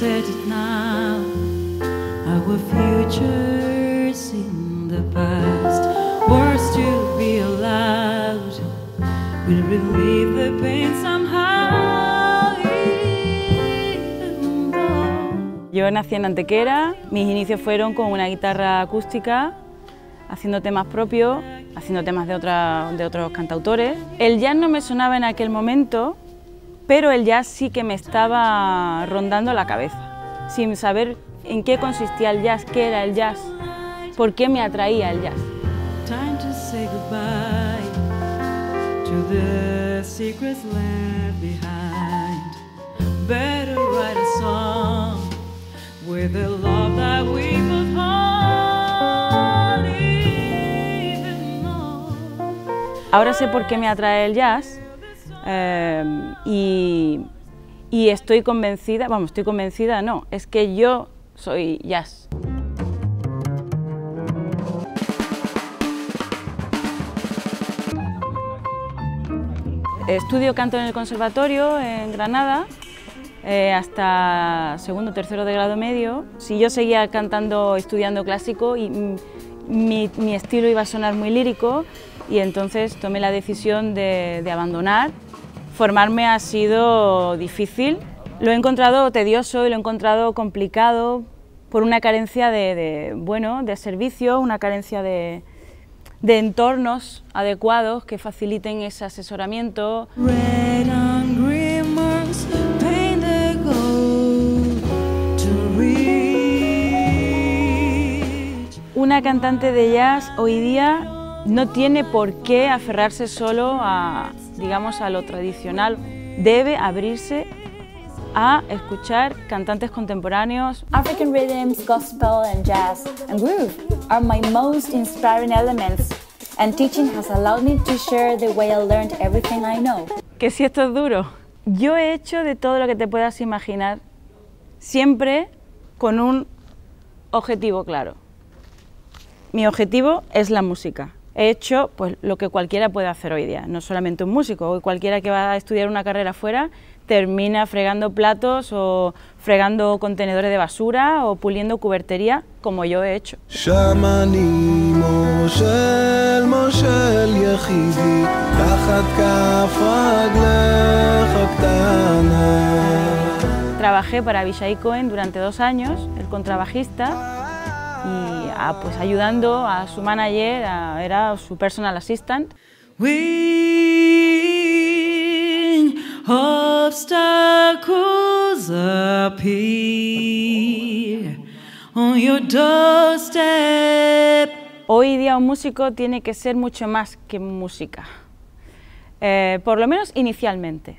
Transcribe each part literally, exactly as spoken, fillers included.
said it now, our futures in the past, words to be allowed, will relieve the pain somehow, even though. Yo nací en Antequera, mis inicios fueron con una guitarra acústica, haciendo temas propios, haciendo temas de, otra, de otros cantautores. El jazz no me sonaba en aquel momento, pero el jazz sí que me estaba rondando la cabeza, sin saber en qué consistía el jazz, qué era el jazz, por qué me atraía el jazz. Time to say goodbye to the secrets left behind. Better write a song with the love that we both hold, even more. Ahora sé por qué me atrae el jazz. Eh, y, y estoy convencida, vamos, estoy convencida, no, es que yo soy jazz. Estudio canto en el conservatorio en Granada eh, hasta segundo o tercero de grado medio. Si yo seguía cantando, estudiando clásico, y mi, mi estilo iba a sonar muy lírico, y entonces tomé la decisión de, de abandonar. Formarme ha sido difícil, lo he encontrado tedioso y lo he encontrado complicado por una carencia de, de, bueno, de servicio, una carencia de, de entornos adecuados que faciliten ese asesoramiento. Red and green marks paint the gold to reach. Una cantante de jazz hoy día no tiene por qué aferrarse solo a, digamos, a lo tradicional. Debe abrirse a escuchar cantantes contemporáneos. African rhythms, gospel and jazz and groove are my most inspiring elements, and teaching has allowed me to share the way I learned everything I know. Que si esto es duro. Yo he hecho de todo lo que te puedas imaginar, siempre con un objetivo claro. Mi objetivo es la música. He hecho pues, lo que cualquiera puede hacer hoy día, no solamente un músico. Hoy cualquiera que va a estudiar una carrera fuera termina fregando platos o fregando contenedores de basura o puliendo cubertería, como yo he hecho. Trabajé para Avishai Cohen durante dos años, el contrabajista, y ah, pues ayudando a su manager, a, era su personal assistant. When obstacles appear on your doorstep. Hoy día un músico tiene que ser mucho más que música, eh, por lo menos inicialmente.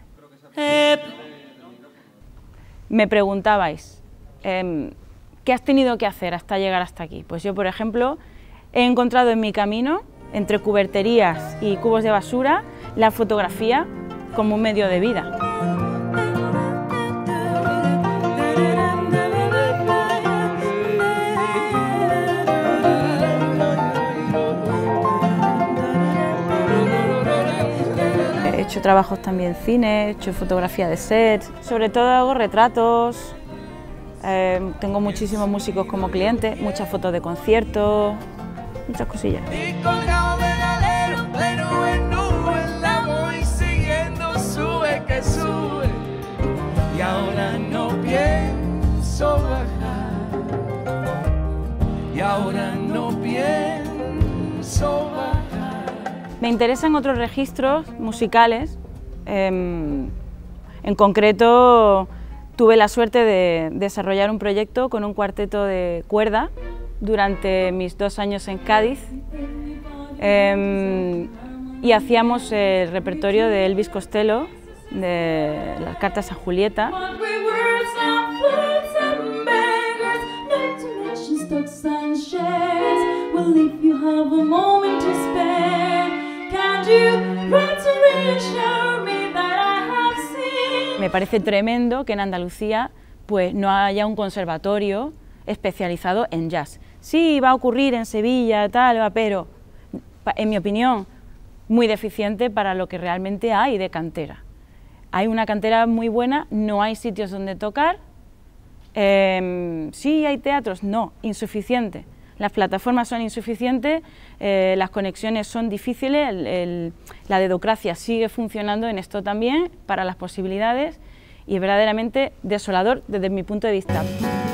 Me preguntabais, eh, ¿qué has tenido que hacer hasta llegar hasta aquí? Pues yo, por ejemplo, he encontrado en mi camino, entre cuberterías y cubos de basura, la fotografía como un medio de vida. He hecho trabajos también en cine, he hecho fotografía de set, sobre todo hago retratos. Eh, tengo muchísimos músicos como clientes, muchas fotos de conciertos, muchas cosillas. Y ahora no pienso bajar, y ahora no pienso bajar. Me interesan otros registros musicales, eh, en concreto tuve la suerte de desarrollar un proyecto con un cuarteto de cuerda durante mis dos años en Cádiz, eh, y hacíamos el repertorio de Elvis Costello, de las cartas a Julieta. Me parece tremendo que en Andalucía pues, no haya un conservatorio especializado en jazz. Sí, va a ocurrir en Sevilla, tal, pero en mi opinión, muy deficiente para lo que realmente hay de cantera. Hay una cantera muy buena, no hay sitios donde tocar Eh, ¿Sí hay teatros? No, insuficiente. Las plataformas son insuficientes, eh, las conexiones son difíciles, el, el, la dedocracia sigue funcionando en esto también para las posibilidades y es verdaderamente desolador desde mi punto de vista.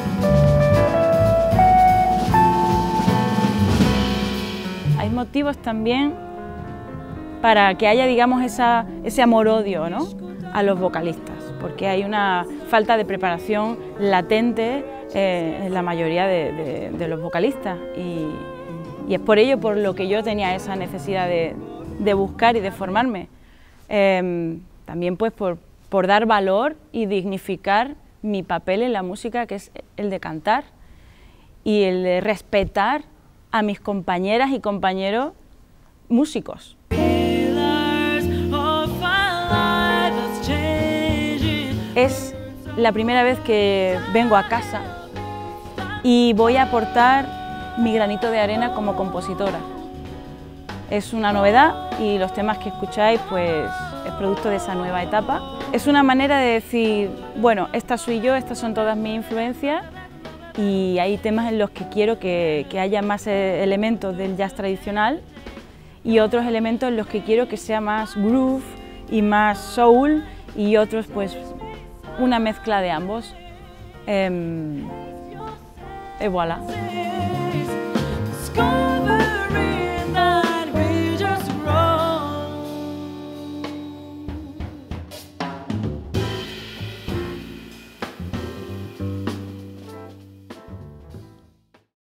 Hay motivos también para que haya, digamos, esa, ese amor-odio, ¿no?, a los vocalistas, porque hay una falta de preparación latente eh, en la mayoría de, de, de los vocalistas y, y es por ello por lo que yo tenía esa necesidad de, de buscar y de formarme. Eh, también pues por, por dar valor y dignificar mi papel en la música, que es el de cantar y el de respetar a mis compañeras y compañeros músicos. Es la primera vez que vengo a casa y voy a aportar mi granito de arena como compositora. Es una novedad y los temas que escucháis pues es producto de esa nueva etapa. Es una manera de decir, bueno, esta soy yo, estas son todas mis influencias y hay temas en los que quiero que, que haya más elementos del jazz tradicional y otros elementos en los que quiero que sea más groove y más soul y otros pues una mezcla de ambos. Eh, et voilà.